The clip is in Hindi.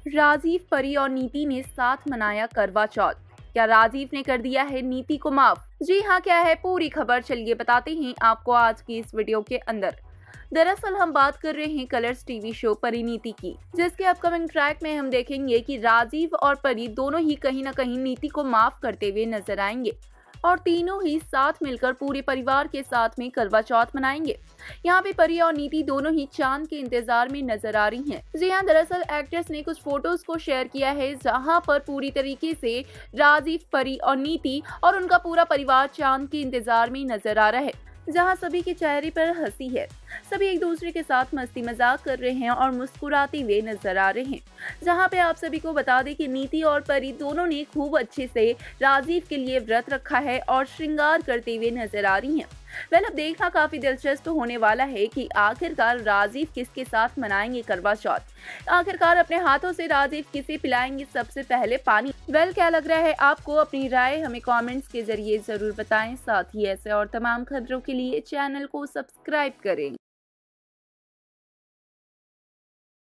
राजीव, परी और नीति ने साथ मनाया करवा चौथ। क्या राजीव ने कर दिया है नीति को माफ? जी हाँ, क्या है पूरी खबर, चलिए बताते हैं आपको आज की इस वीडियो के अंदर। दरअसल हम बात कर रहे हैं कलर्स टीवी शो परिणीति की, जिसके अपकमिंग ट्रैक में हम देखेंगे कि राजीव और परी दोनों ही कहीं न कहीं नीति को माफ करते हुए नजर आएंगे और तीनों ही साथ मिलकर पूरे परिवार के साथ में करवा चौथ मनाएंगे। यहाँ पे परी और नीति दोनों ही चांद के इंतजार में नजर आ रही हैं। जी हाँ, दरअसल एक्ट्रेस ने कुछ फोटोज को शेयर किया है जहाँ पर पूरी तरीके से राजीव, परी और नीति और उनका पूरा परिवार चांद के इंतजार में नजर आ रहा है, जहां सभी के चेहरे पर हंसी है। सभी एक दूसरे के साथ मस्ती मजाक कर रहे हैं और मुस्कुराते हुए नजर आ रहे हैं। जहां पे आप सभी को बता दें कि नीति और परी दोनों ने खूब अच्छे से राजीव के लिए व्रत रखा है और श्रृंगार करते हुए नजर आ रही हैं। अब देखना काफी दिलचस्प होने वाला है कि आखिरकार राजीव किसके साथ मनाएंगे करवा चौथ। आखिरकार अपने हाथों से राजीव किसे पिलाएंगे सबसे पहले पानी। क्या लग रहा है आपको? अपनी राय हमें कमेंट्स के जरिए जरूर बताएं। साथ ही ऐसे और तमाम खबरों के लिए चैनल को सब्सक्राइब करें।